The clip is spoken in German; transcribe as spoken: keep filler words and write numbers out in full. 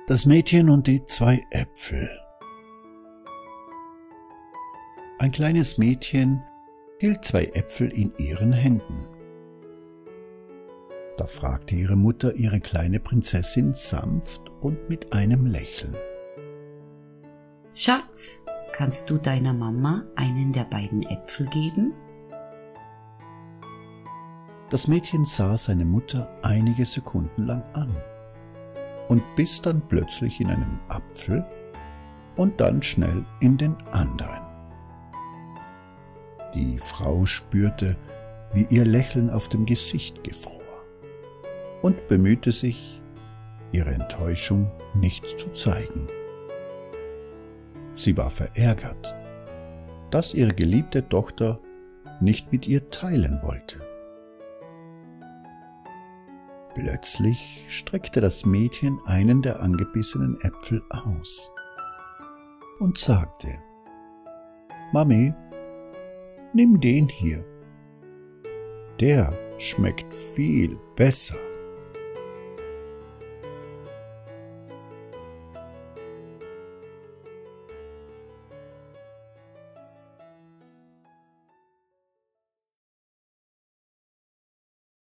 Das Mädchen und die zwei Äpfel. Ein kleines Mädchen hielt zwei Äpfel in ihren Händen. Da fragte ihre Mutter ihre kleine Prinzessin sanft und mit einem Lächeln: »Schatz, kannst du deiner Mama einen der beiden Äpfel geben?« Das Mädchen sah seine Mutter einige Sekunden lang an und biss dann plötzlich in einen Apfel und dann schnell in den anderen. Die Frau spürte, wie ihr Lächeln auf dem Gesicht gefror, und bemühte sich, ihre Enttäuschung nicht zu zeigen. Sie war verärgert, dass ihre geliebte Tochter nicht mit ihr teilen wollte. Plötzlich streckte das Mädchen einen der angebissenen Äpfel aus und sagte: »Mami, nimm den hier. Der schmeckt viel besser.«